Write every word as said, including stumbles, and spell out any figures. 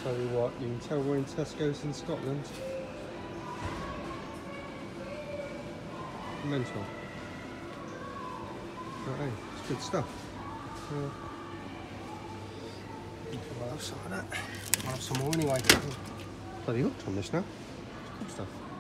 Tell you what, you can tell we're in Tesco's in Scotland. Mental. But hey, it's good stuff. Yeah. I'll have some of that. I'll have some more anyway. Bloody hooked on this now. It's good stuff.